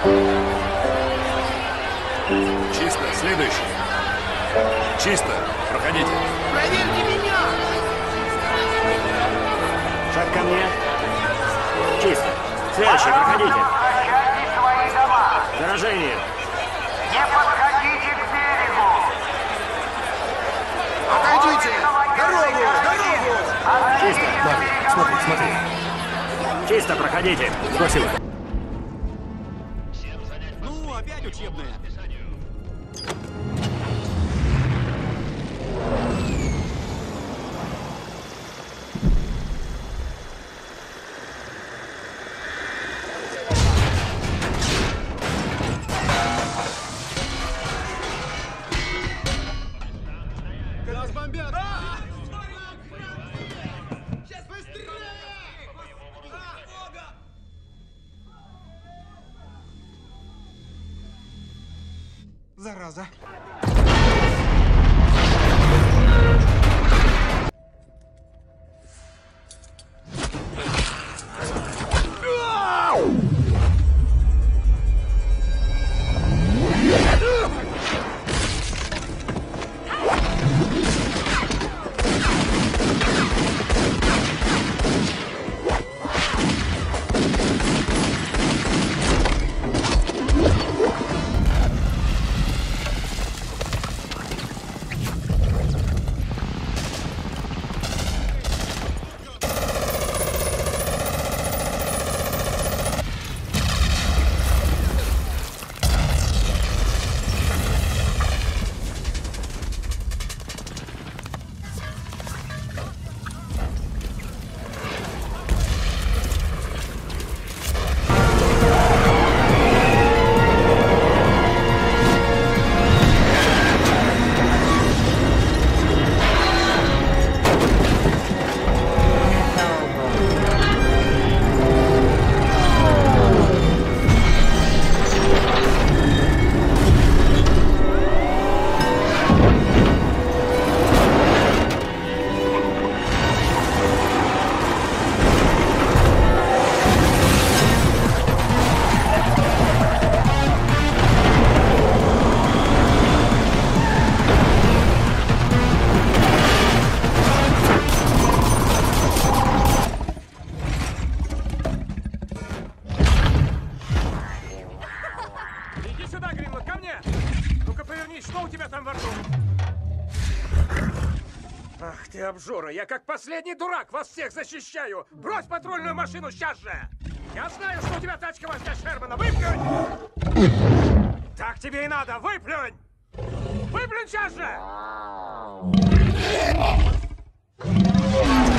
Чисто. Следующий. Чисто. Проходите. Проверьте меня! Шаг ко мне. Чисто. Следующий, проходите. Возвращайтесь в свои дома. Заражение. Не подходите к берегу. Отойдите! Дорогу! Дорогу! Чисто. Марли, смотри, смотри. Чисто, проходите. Спасибо. Ну, опять учебная. Нас бомбят! Сейчас быстрее! Зараза! Иди сюда, Гринлок, ко мне! Ну-ка повернись, что у тебя там во рту? Ах ты, обжора, я как последний дурак вас всех защищаю! Брось патрульную машину сейчас же! Я знаю, что у тебя тачка вождя Шермана! Выплюнь! Так тебе и надо, выплюнь! Выплюнь сейчас же!